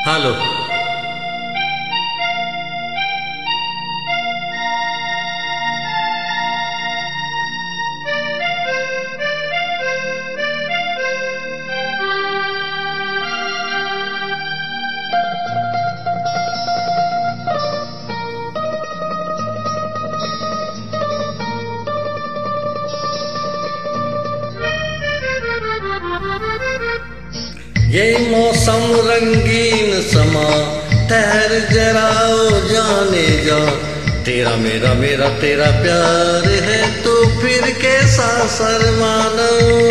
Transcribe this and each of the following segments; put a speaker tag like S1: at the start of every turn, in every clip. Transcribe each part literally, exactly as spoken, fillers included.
S1: Hello. ये मौसम रंगीन समा ठहर जरा ओ जाने जा, तेरा मेरा मेरा तेरा प्यार है तो फिर कैसा शर्माना।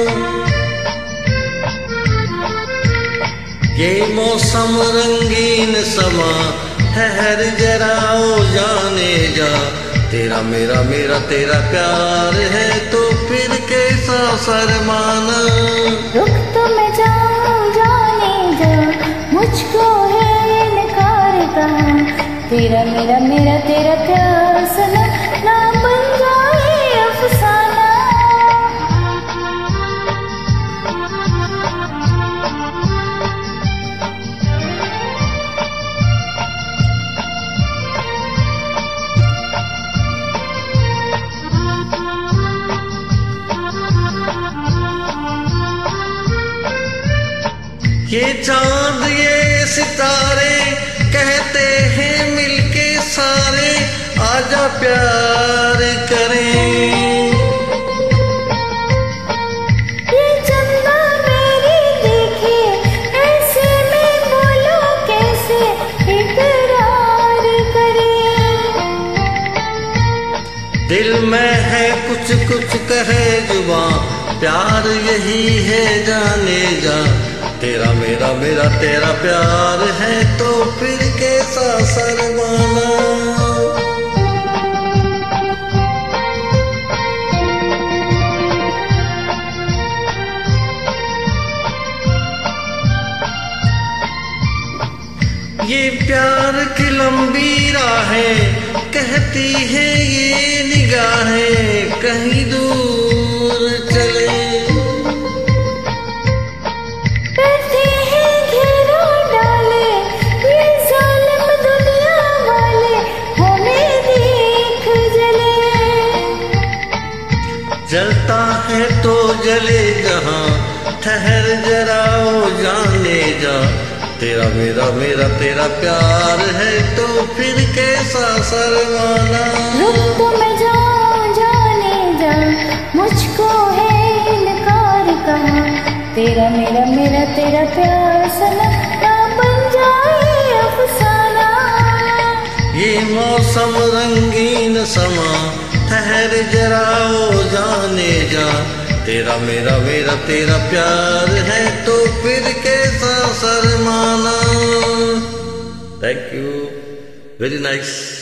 S1: ये मौसम रंगीन समा ठहर जरा ओ जाने जा, तेरा मेरा मेरा तेरा प्यार है तो फिर कैसा शर्माना।
S2: रुक तो मैं जाऊं जाने जा, मुझको है इनकार कहाँ, तेरा मेरा मेरा तेरा प्यार सना ना बन जाए अफसाना।
S1: ये चांद ये सितारे कहते हैं मिलके सारे, आजा प्यार करें।
S2: ये चंदा मेरी देखे ऐसे में बोलो कैसे इकरार करें।
S1: दिल में है कुछ कुछ कहे जुबां, प्यार यही है जाने जा, तेरा मेरा मेरा तेरा प्यार है तो फिर कैसा शर्माना। ये प्यार की लंबी राहें कहती है ये निगाहें कहीं दूर चले। जलता है तो जले जहां, ठहर जरा ओ जाने जा, तेरा मेरा मेरा तेरा प्यार है तो फिर कैसा शर्माना।
S2: रुक तो मैं जाऊं जाने जा, मुझको है इनकार कहाँ, तेरा मेरा मेरा तेरा प्यार सना ना बन जाए अफसाना।
S1: ये मौसम रंगीन समा ठहर जरा ओ जाने जा, तेरा मेरा मेरा तेरा प्यार है तो फिर कैसा शर्माना। Thank you, very nice.